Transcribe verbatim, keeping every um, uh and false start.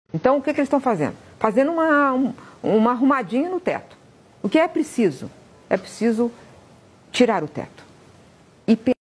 Então, o que, que eles estão fazendo? Fazendo uma, um, uma arrumadinha no teto. O que é preciso? É preciso tirar o teto e